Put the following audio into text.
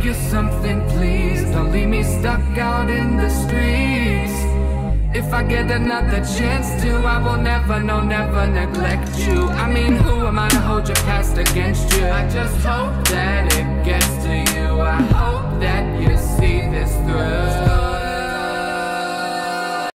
you something, please. Don't leave me stuck out in the streets. If I get another chance to, I will never, no, never neglect you. I mean, who am I to hold your past against you? I just hope that it gets to